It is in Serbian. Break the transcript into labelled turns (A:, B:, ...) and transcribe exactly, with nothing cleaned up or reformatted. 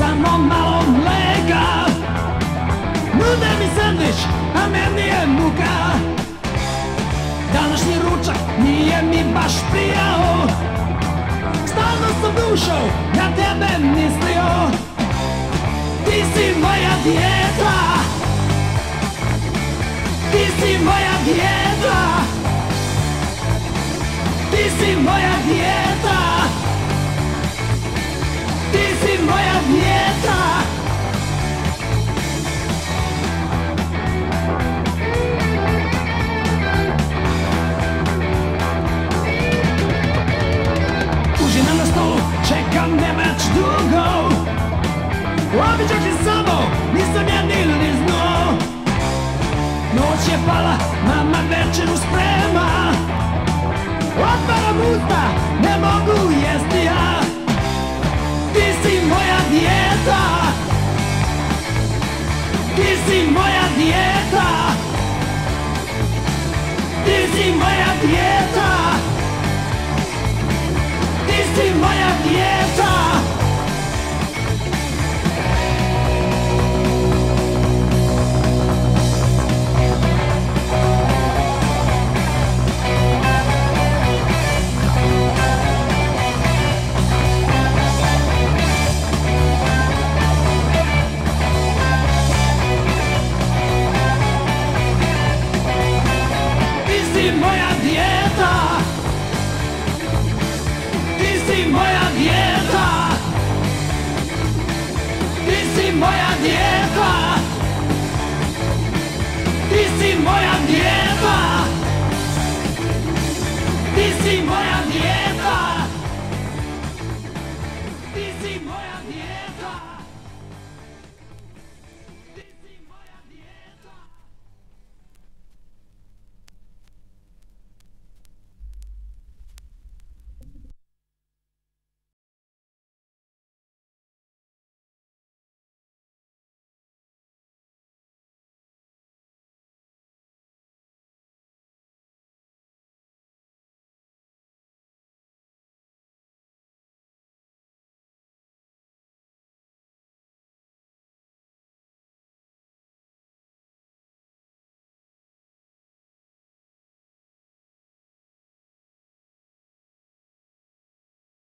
A: samo malo mleka. Nude mi sandvič, a meni je muka. Današnji ručak nije mi baš prijao. Stalno sam dušo na tebe mislio. Ti si moja dijeta. Ti si moja dijeta. Ti si moja dijeta. Ti si moja dijeta. Užina na stolu, čekam ne već dugo. Običak je samo, nisam ja ni liznuo. Noć je pala, mama večeru sprema. Otvaram usta, ne mogu jesti ja. Ti si moja dijeta. Ti si moja dijeta. Ti si moja dijeta. Ti si moja dijeta. Moja dijeta. Ti si moja dijeta. Ti si moja dijeta. Ti si moja dijeta.